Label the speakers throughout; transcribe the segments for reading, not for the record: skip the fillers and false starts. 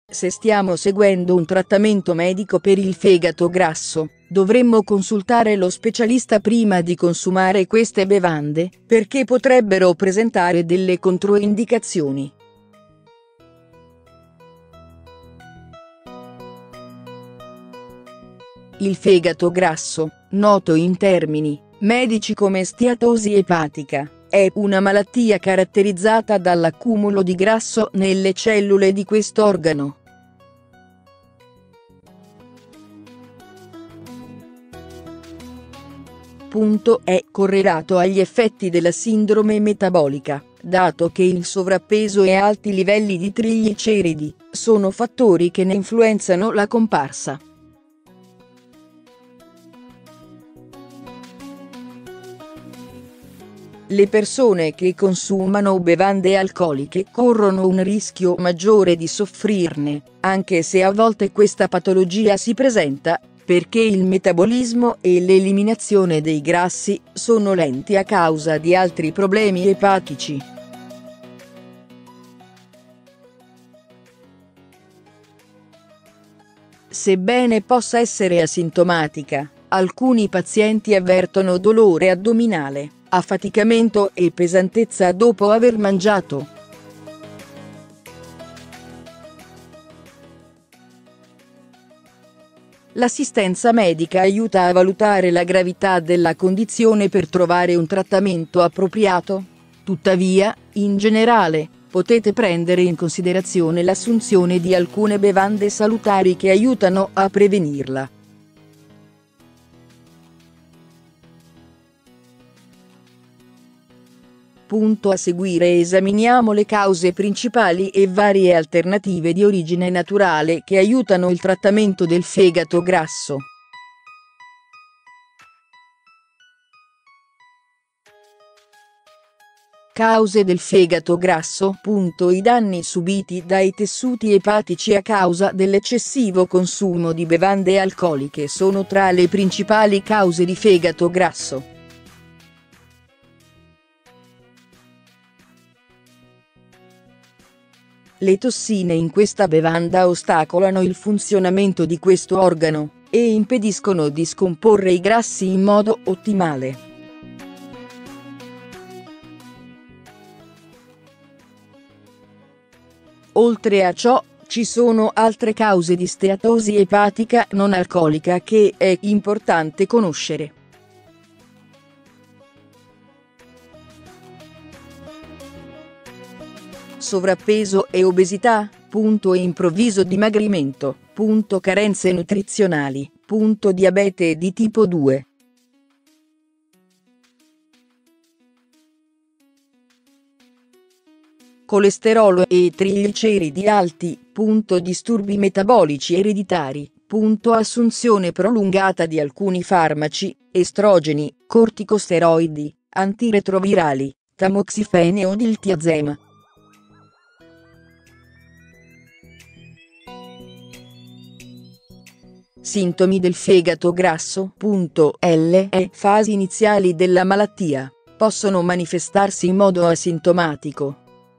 Speaker 1: Se stiamo seguendo un trattamento medico per il fegato grasso, dovremmo consultare lo specialista prima di consumare queste bevande, perché potrebbero presentare delle controindicazioni. Il fegato grasso, noto in termini medici come steatosi epatica, è una malattia caratterizzata dall'accumulo di grasso nelle cellule di quest'organo. È correlato agli effetti della sindrome metabolica, dato che il sovrappeso e alti livelli di trigliceridi sono fattori che ne influenzano la comparsa. Le persone che consumano bevande alcoliche corrono un rischio maggiore di soffrirne, anche se a volte questa patologia si presenta perché il metabolismo e l'eliminazione dei grassi sono lenti a causa di altri problemi epatici. Sebbene possa essere asintomatica, alcuni pazienti avvertono dolore addominale, affaticamento e pesantezza dopo aver mangiato. L'assistenza medica aiuta a valutare la gravità della condizione per trovare un trattamento appropriato. Tuttavia, in generale, potete prendere in considerazione l'assunzione di alcune bevande salutari che aiutano a prevenirla. A seguire esaminiamo le cause principali e varie alternative di origine naturale che aiutano il trattamento del fegato grasso. Cause del fegato grasso. I danni subiti dai tessuti epatici a causa dell'eccessivo consumo di bevande alcoliche sono tra le principali cause di fegato grasso. Le tossine in questa bevanda ostacolano il funzionamento di questo organo e impediscono di scomporre i grassi in modo ottimale. Oltre a ciò, ci sono altre cause di steatosi epatica non alcolica che è importante conoscere. Sovrappeso e obesità, improvviso dimagrimento, carenze nutrizionali, diabete di tipo 2. Colesterolo e trigliceridi alti, disturbi metabolici ereditari, assunzione prolungata di alcuni farmaci, estrogeni, corticosteroidi, antiretrovirali, tamoxifene o diltiazem. Sintomi del fegato grasso. Fasi iniziali della malattia. Possono manifestarsi in modo asintomatico.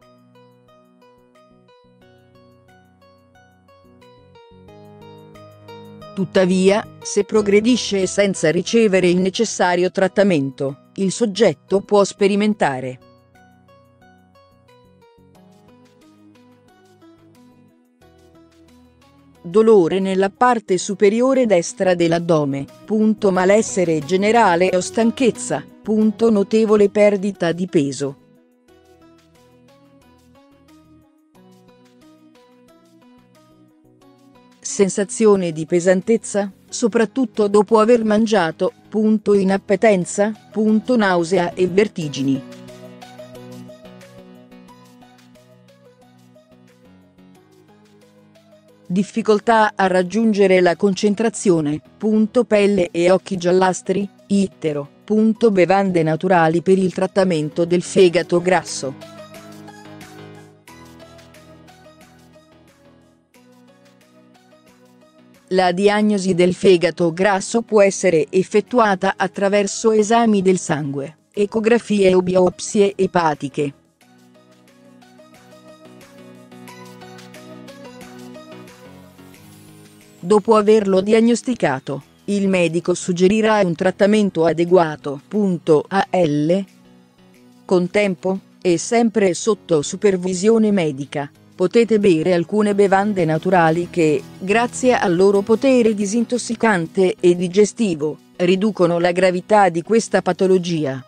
Speaker 1: Tuttavia, se progredisce senza ricevere il necessario trattamento, il soggetto può sperimentare dolore nella parte superiore destra dell'addome, malessere generale o stanchezza, notevole perdita di peso. Sensazione di pesantezza, soprattutto dopo aver mangiato, inappetenza, nausea e vertigini. Difficoltà a raggiungere la concentrazione, pelle e occhi giallastri, ittero, bevande naturali per il trattamento del fegato grasso. La diagnosi del fegato grasso può essere effettuata attraverso esami del sangue, ecografie o biopsie epatiche. Dopo averlo diagnosticato, il medico suggerirà un trattamento adeguato. Al contempo, e sempre sotto supervisione medica, potete bere alcune bevande naturali che, grazie al loro potere disintossicante e digestivo, riducono la gravità di questa patologia.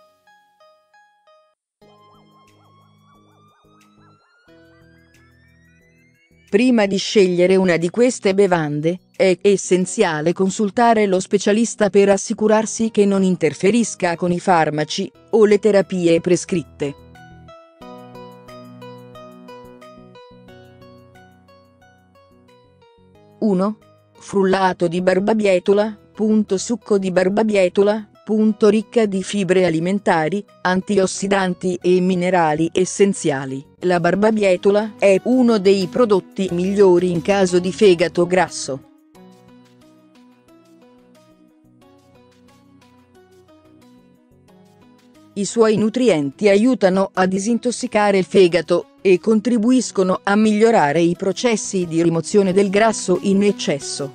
Speaker 1: Prima di scegliere una di queste bevande, è essenziale consultare lo specialista per assicurarsi che non interferisca con i farmaci o le terapie prescritte. 1. Frullato di barbabietola. Succo di barbabietola. Ricca di fibre alimentari, antiossidanti e minerali essenziali. La barbabietola è uno dei prodotti migliori in caso di fegato grasso. I suoi nutrienti aiutano a disintossicare il fegato e contribuiscono a migliorare i processi di rimozione del grasso in eccesso.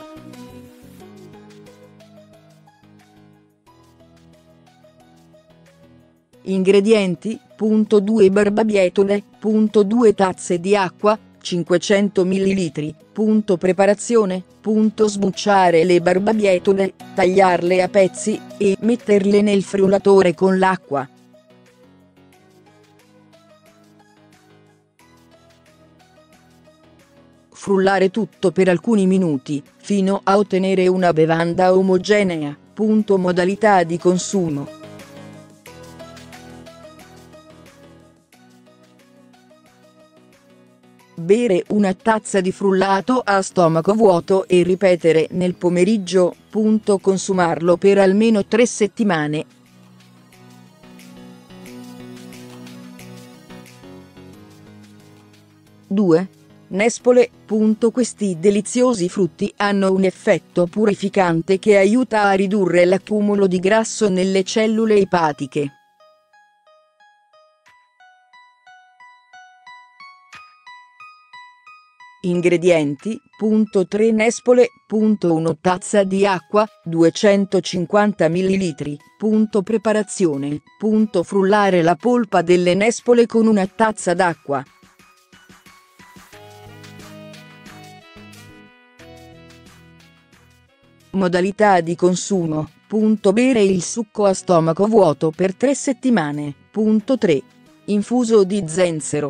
Speaker 1: Ingredienti: 2 barbabietole, 2 tazze di acqua, 500 ml. Preparazione: sbucciare le barbabietole, tagliarle a pezzi e metterle nel frullatore con l'acqua. Frullare tutto per alcuni minuti, fino a ottenere una bevanda omogenea. Modalità di consumo. Bere una tazza di frullato a stomaco vuoto e ripetere nel pomeriggio. Consumarlo per almeno 3 settimane. Due. Nespole. Questi deliziosi frutti hanno un effetto purificante che aiuta a ridurre l'accumulo di grasso nelle cellule epatiche. Ingredienti: 3 nespole, 1 tazza di acqua, 250 ml. Preparazione: frullare la polpa delle nespole con una tazza d'acqua. Modalità di consumo: bere il succo a stomaco vuoto per 3 settimane. 3. Infuso di zenzero.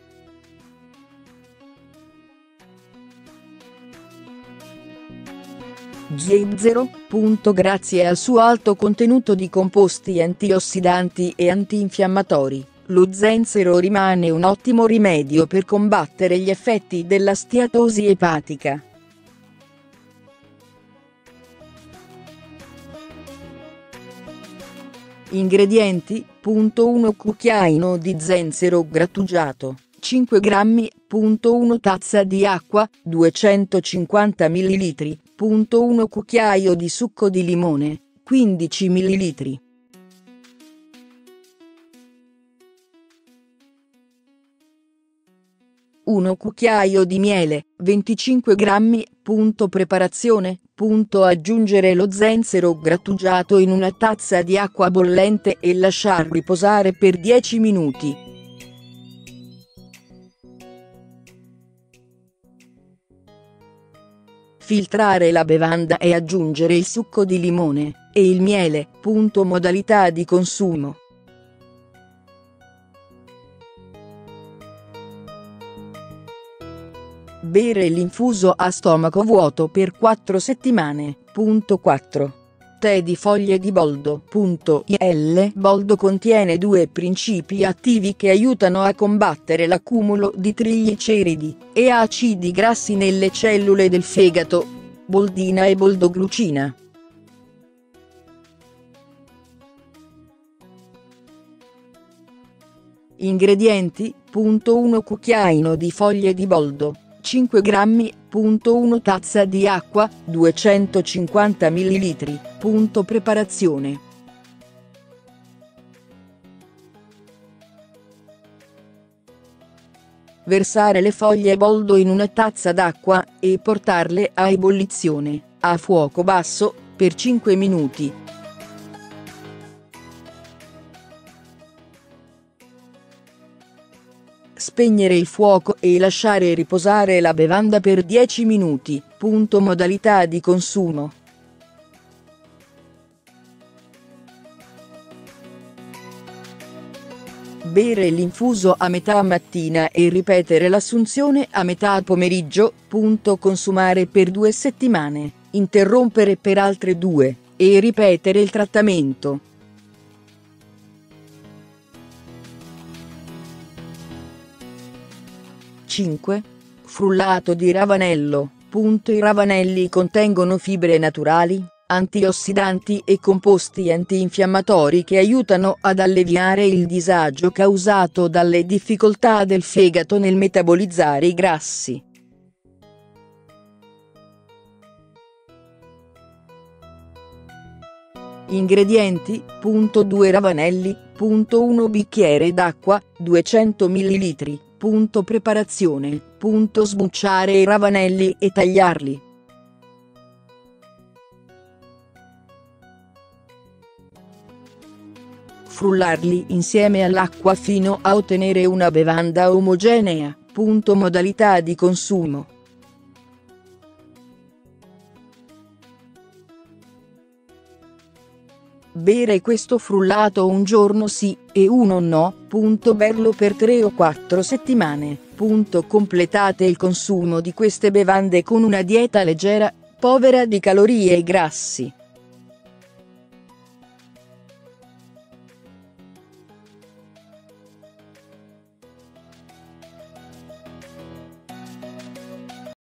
Speaker 1: Zenzero. Grazie al suo alto contenuto di composti antiossidanti e antinfiammatori, lo zenzero rimane un ottimo rimedio per combattere gli effetti della steatosi epatica. Ingredienti: 1 cucchiaino di zenzero grattugiato, 5 grammi, 1 tazza di acqua, 250 ml, 1 cucchiaio di succo di limone, 15 ml. Un cucchiaio di miele, 25 grammi. Preparazione: aggiungere lo zenzero grattugiato in una tazza di acqua bollente e lasciar riposare per 10 minuti. Filtrare la bevanda e aggiungere il succo di limone e il miele. Modalità di consumo. Bere l'infuso a stomaco vuoto per 4 settimane. 4. Tè di foglie di boldo. Il boldo contiene 2 principi attivi che aiutano a combattere l'accumulo di trigliceridi e acidi grassi nelle cellule del fegato: boldina e boldoglucina. Ingredienti: 1 cucchiaino di foglie di boldo, 5 grammi, 1 tazza di acqua, 250 ml. Preparazione: Versare le foglie boldo in una tazza d'acqua, e portarle a ebollizione, a fuoco basso, per 5 minuti. Spegnere il fuoco e lasciare riposare la bevanda per 10 minuti. Modalità di consumo. Bere l'infuso a metà mattina e ripetere l'assunzione a metà pomeriggio. Consumare per 2 settimane, interrompere per altre 2, e ripetere il trattamento. (5) Frullato di ravanello. I ravanelli contengono fibre naturali, antiossidanti e composti antinfiammatori che aiutano ad alleviare il disagio causato dalle difficoltà del fegato nel metabolizzare i grassi. Ingredienti: 2 ravanelli, 1 bicchiere d'acqua, 200 ml. Preparazione: sbucciare i ravanelli e tagliarli. Frullarli insieme all'acqua fino a ottenere una bevanda omogenea. Modalità di consumo. Bere questo frullato un giorno sì, e uno no. Berlo per 3 o 4 settimane. Completate il consumo di queste bevande con una dieta leggera, povera di calorie e grassi.